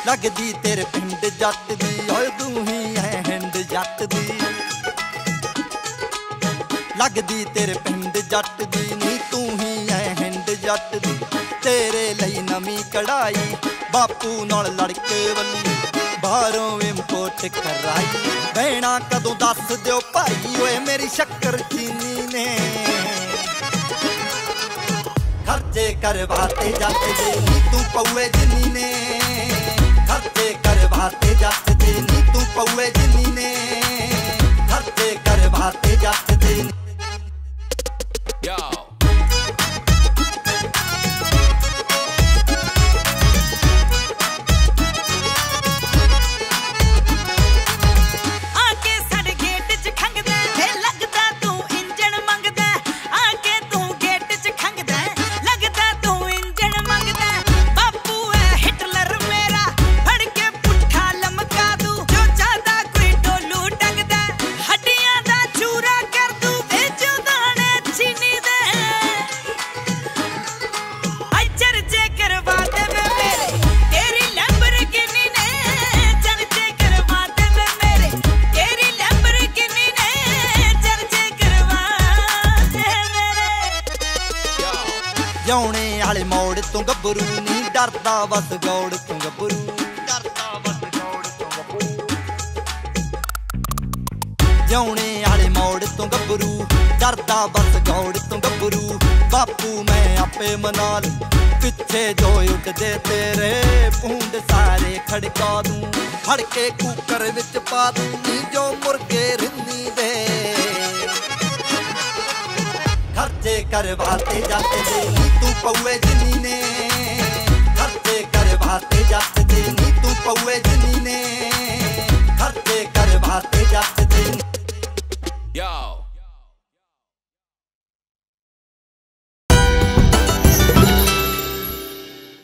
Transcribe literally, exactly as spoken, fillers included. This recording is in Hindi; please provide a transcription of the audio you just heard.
लगदी तेरे पिंड जट दी ओए तू ही है हिंद जट दी लगदी तेरे पिंड जट दी नी तू ही है हिंद जट दी तेरे लई नवी कढ़ाई बापू नाल लड़के वल्ली बाहरों इंपोर्ट कराई बहना कदों दस दियो भाई ओए मेरी शक्कर चीनी ने खर्चे करवाते जाते दे नी तू पौए जिनी ने खर्चे करवाते जाते दे नी तू पौए जिनी ने खर्चे करवाते जाते दे जाने आले मोड़ तू गबरू नी डरदा बस गौड़ तू गबरू डरदा बस गौड़ तू गबरू जाने आले मोड़ तू गबरू डरदा बस गौड़ तू गबरू बापू मैं आपे मनाल पिछे जो उठदे तेरे पूंड सारे खड़का दूं फड़ के कुकर विच पा दूं नी जो मुर्गे रिन्नी दे खर्चे करवाते जाते दे नी तू पौए जिनी